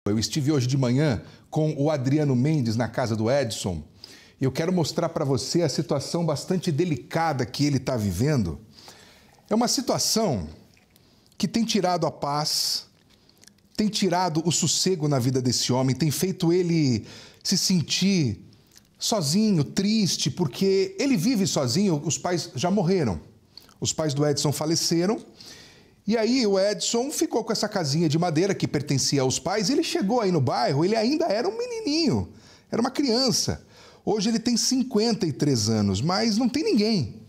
Eu estive hoje de manhã com o Adriano Mendes na casa do Edson e eu quero mostrar para você a situação bastante delicada que ele está vivendo. É uma situação que tem tirado a paz, tem tirado o sossego na vida desse homem, tem feito ele se sentir sozinho, triste, porque ele vive sozinho, os pais já morreram. Os pais do Edson faleceram. E aí o Edson ficou com essa casinha de madeira que pertencia aos pais. Ele chegou aí no bairro, ele ainda era um menininho, era uma criança. Hoje ele tem 53 anos, mas não tem ninguém.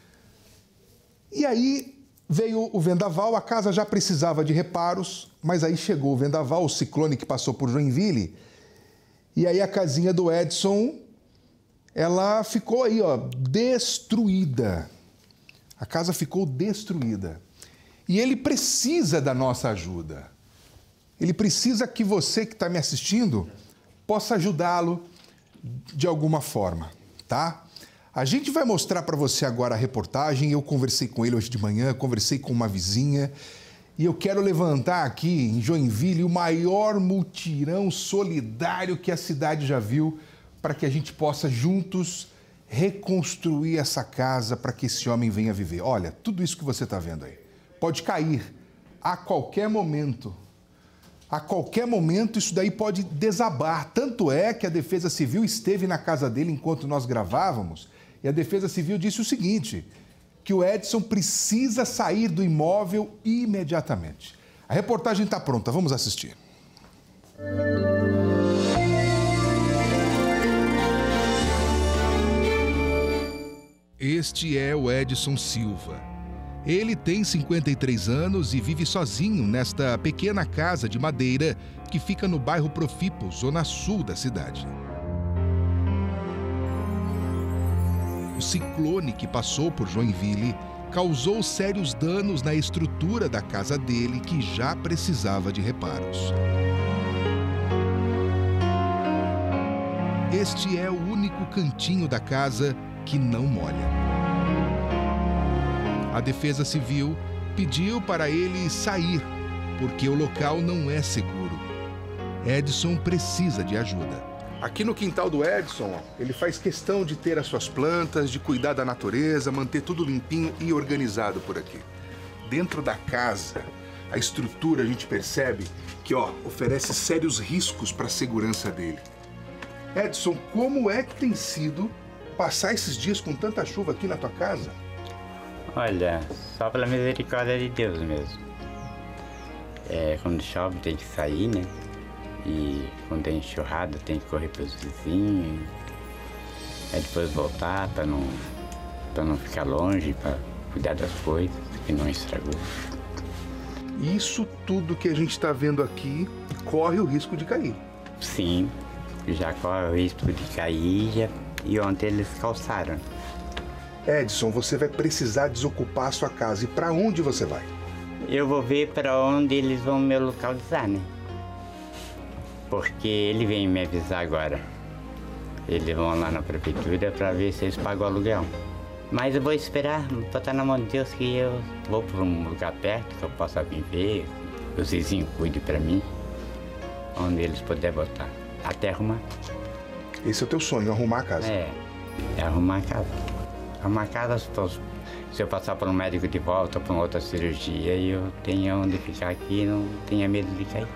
E aí veio o vendaval, a casa já precisava de reparos, mas aí chegou o vendaval, o ciclone que passou por Joinville. E aí a casinha do Edson, ela ficou aí, ó, destruída. A casa ficou destruída. E ele precisa da nossa ajuda. Ele precisa que você que está me assistindo possa ajudá-lo de alguma forma, tá? A gente vai mostrar para você agora a reportagem. Eu conversei com ele hoje de manhã, conversei com uma vizinha e eu quero levantar aqui em Joinville o maior mutirão solidário que a cidade já viu para que a gente possa juntos reconstruir essa casa para que esse homem venha viver. Olha, tudo isso que você está vendo aí pode cair a qualquer momento. A qualquer momento isso daí pode desabar. Tanto é que a Defesa Civil esteve na casa dele enquanto nós gravávamos e a Defesa Civil disse o seguinte, que o Edson precisa sair do imóvel imediatamente. A reportagem está pronta, vamos assistir. Este é o Edson Silva. Ele tem 53 anos e vive sozinho nesta pequena casa de madeira que fica no bairro Profipo, zona sul da cidade. O ciclone que passou por Joinville causou sérios danos na estrutura da casa dele, que já precisava de reparos. Este é o único cantinho da casa que não molha. A Defesa Civil pediu para ele sair, porque o local não é seguro. Edson precisa de ajuda. Aqui no quintal do Edson, ele faz questão de ter as suas plantas, de cuidar da natureza, manter tudo limpinho e organizado por aqui. Dentro da casa, a estrutura a gente percebe que oferece sérios riscos para a segurança dele. Edson, como é que tem sido passar esses dias com tanta chuva aqui na tua casa? Olha, só pela misericórdia de Deus mesmo. Quando chove tem que sair, né? E quando tem enxurrada tem que correr para os vizinhos. Depois voltar para não ficar longe, para cuidar das coisas que não estragou. Isso tudo que a gente está vendo aqui corre o risco de cair. Sim, já corre o risco de cair e ontem eles calçaram. Edson, você vai precisar desocupar a sua casa. E para onde você vai? Eu vou ver para onde eles vão me localizar, né? Porque ele vem me avisar agora. Eles vão lá na prefeitura para ver se eles pagam o aluguel. Mas eu vou esperar, botar na mão de Deus que eu vou para um lugar perto que eu possa vir ver, que os vizinhos cuidem para mim, onde eles puderem botar, até arrumar. Esse é o teu sonho, arrumar a casa? É arrumar a casa. Arrumar a casa, se eu passar por um médico de volta, por uma outra cirurgia, eu tenho onde ficar aqui e não tenha medo de cair.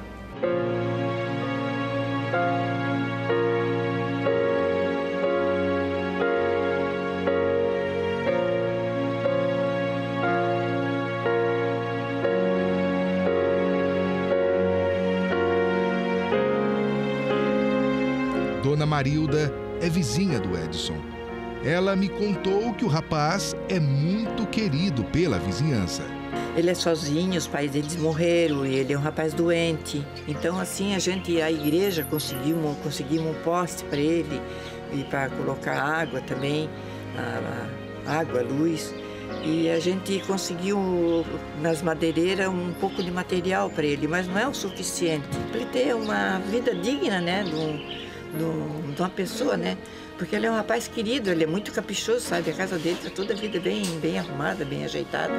Dona Marilda é vizinha do Edson. Ela me contou que o rapaz é muito querido pela vizinhança. Ele é sozinho, os pais deles morreram e ele é um rapaz doente. Então, assim, a igreja conseguimos um poste para ele e para colocar água também, água, luz. E a gente conseguiu nas madeireiras um pouco de material para ele, mas não é o suficiente para ele ter uma vida digna, né, de uma pessoa, né? Porque ele é um rapaz querido, ele é muito caprichoso, sabe? A casa dele está toda a vida bem arrumada, bem ajeitada.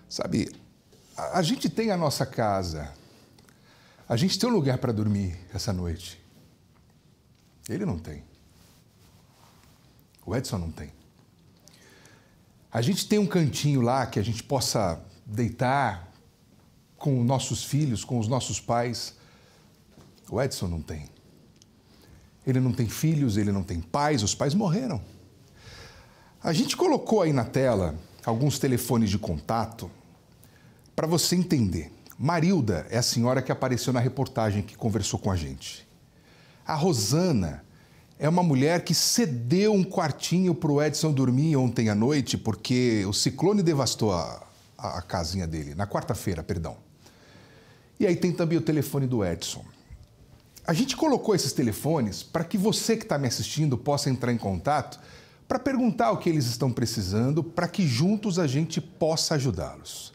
Sabe, a gente tem a nossa casa, a gente tem um lugar para dormir essa noite. Ele não tem. O Edson não tem. A gente tem um cantinho lá que a gente possa deitar com nossos filhos, com os nossos pais. O Edson não tem. Ele não tem filhos, ele não tem pais, os pais morreram. A gente colocou aí na tela alguns telefones de contato para você entender. Marilda é a senhora que apareceu na reportagem que conversou com a gente. A Rosana é uma mulher que cedeu um quartinho para o Edson dormir ontem à noite porque o ciclone devastou a casinha dele, na quarta-feira, perdão. E aí tem também o telefone do Edson. A gente colocou esses telefones para que você que está me assistindo possa entrar em contato para perguntar o que eles estão precisando, para que juntos a gente possa ajudá-los.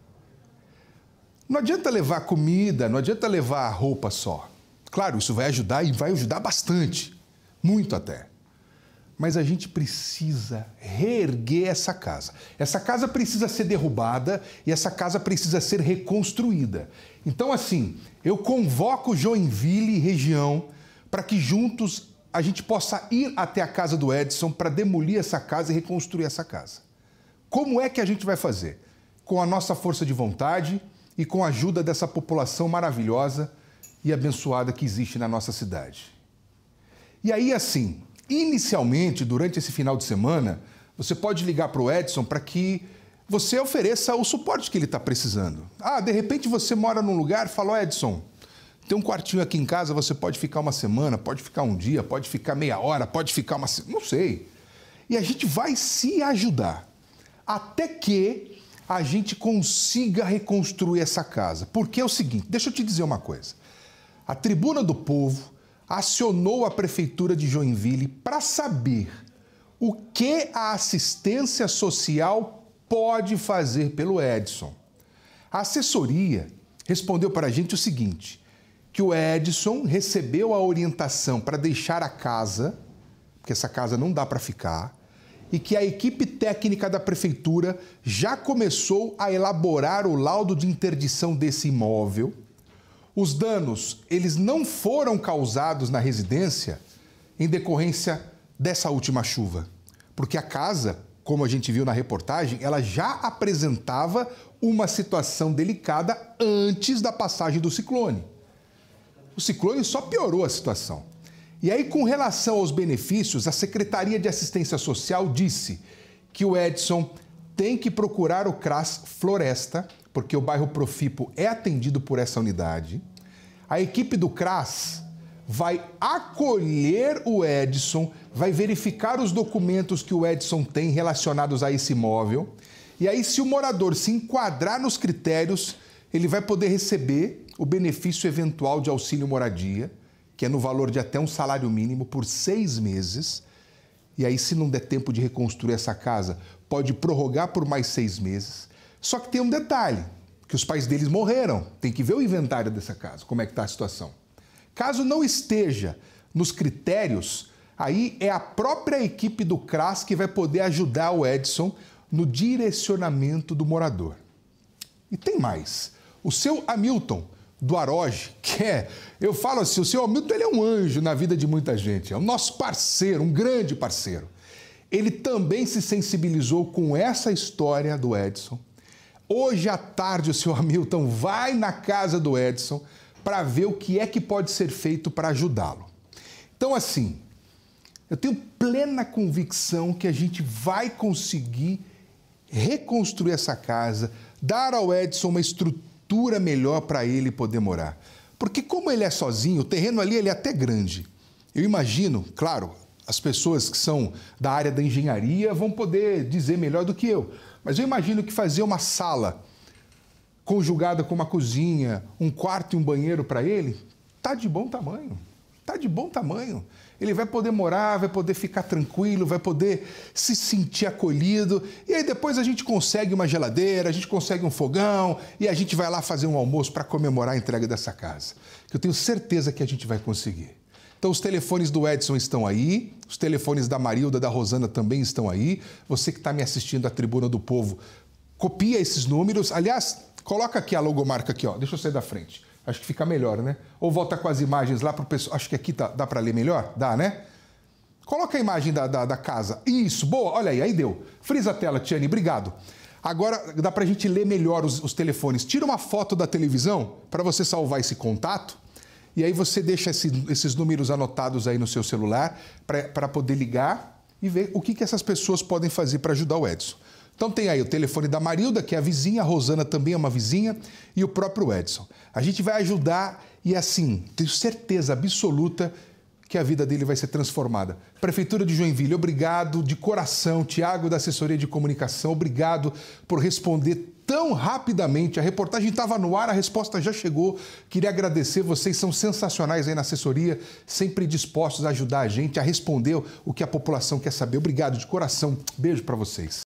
Não adianta levar comida, não adianta levar roupa só. Claro, isso vai ajudar e vai ajudar bastante, muito até. Mas a gente precisa reerguer essa casa. Essa casa precisa ser derrubada e essa casa precisa ser reconstruída. Então, assim, eu convoco Joinville e região para que juntos a gente possa ir até a casa do Edson para demolir essa casa e reconstruir essa casa. Como é que a gente vai fazer? Com a nossa força de vontade e com a ajuda dessa população maravilhosa e abençoada que existe na nossa cidade. E aí, assim, inicialmente, durante esse final de semana, você pode ligar para o Edson para que você ofereça o suporte que ele está precisando. Ah, de repente você mora num lugar e fala, Edson, tem um quartinho aqui em casa, você pode ficar uma semana, pode ficar um dia, pode ficar meia hora, pode ficar uma... não sei. E a gente vai se ajudar até que a gente consiga reconstruir essa casa. Porque é o seguinte, deixa eu te dizer uma coisa. A Tribuna do Povo acionou a Prefeitura de Joinville para saber o que a assistência social pode fazer pelo Edson. A assessoria respondeu para a gente o seguinte, que o Edson recebeu a orientação para deixar a casa, porque essa casa não dá para ficar, e que a equipe técnica da Prefeitura já começou a elaborar o laudo de interdição desse imóvel. Os danos, eles não foram causados na residência em decorrência dessa última chuva, porque a casa, como a gente viu na reportagem, ela já apresentava uma situação delicada antes da passagem do ciclone. O ciclone só piorou a situação. E aí, com relação aos benefícios, a Secretaria de Assistência Social disse que o Edson tem que procurar o CRAS Floresta, porque o bairro Profipo é atendido por essa unidade. A equipe do CRAS vai acolher o Edson, vai verificar os documentos que o Edson tem relacionados a esse imóvel. E aí, se o morador se enquadrar nos critérios, ele vai poder receber o benefício eventual de auxílio moradia, que é no valor de até um salário mínimo por 6 meses. E aí, se não der tempo de reconstruir essa casa, pode prorrogar por mais 6 meses. Só que tem um detalhe, que os pais deles morreram. Tem que ver o inventário dessa casa, como é que está a situação. Caso não esteja nos critérios, aí é a própria equipe do CRAS que vai poder ajudar o Edson no direcionamento do morador. E tem mais. O seu Hamilton, do Aroge, eu falo assim, o seu Hamilton ele é um anjo na vida de muita gente, é o nosso parceiro, um grande parceiro. Ele também se sensibilizou com essa história do Edson. Hoje à tarde o seu Hamilton vai na casa do Edson para ver o que é que pode ser feito para ajudá-lo. Então, assim, eu tenho plena convicção que a gente vai conseguir reconstruir essa casa, dar ao Edson uma estrutura melhor para ele poder morar. Porque como ele é sozinho, o terreno ali ele é até grande. Eu imagino, claro, as pessoas que são da área da engenharia vão poder dizer melhor do que eu, mas eu imagino que fazer uma sala conjugada com uma cozinha, um quarto e um banheiro para ele, tá de bom tamanho. Tá de bom tamanho. Ele vai poder morar, vai poder ficar tranquilo, vai poder se sentir acolhido. E aí depois a gente consegue uma geladeira, a gente consegue um fogão e a gente vai lá fazer um almoço para comemorar a entrega dessa casa. Que eu tenho certeza que a gente vai conseguir. Então os telefones do Edson estão aí, os telefones da Marilda, da Rosana também estão aí. Você que está me assistindo à Tribuna do Povo, copia esses números. Aliás, coloca aqui a logomarca aqui, ó. Deixa eu sair da frente. Acho que fica melhor, né? Ou volta com as imagens lá para o pessoal. Acho que aqui dá para ler melhor? Dá, né? Coloca a imagem da casa. Isso, boa. Olha aí deu. Frisa a tela, Tiane. Obrigado. Agora dá para a gente ler melhor os telefones. Tira uma foto da televisão para você salvar esse contato. E aí você deixa esses números anotados aí no seu celular para poder ligar e ver o que essas pessoas podem fazer para ajudar o Edson. Então tem aí o telefone da Marilda, que é a vizinha, a Rosana também é uma vizinha, e o próprio Edson. A gente vai ajudar e assim, tenho certeza absoluta que a vida dele vai ser transformada. Prefeitura de Joinville, obrigado de coração. Tiago, da assessoria de comunicação, obrigado por responder tão rapidamente. A reportagem estava no ar, a resposta já chegou. Queria agradecer, vocês são sensacionais aí na assessoria, sempre dispostos a ajudar a gente a responder o que a população quer saber. Obrigado de coração. Beijo para vocês.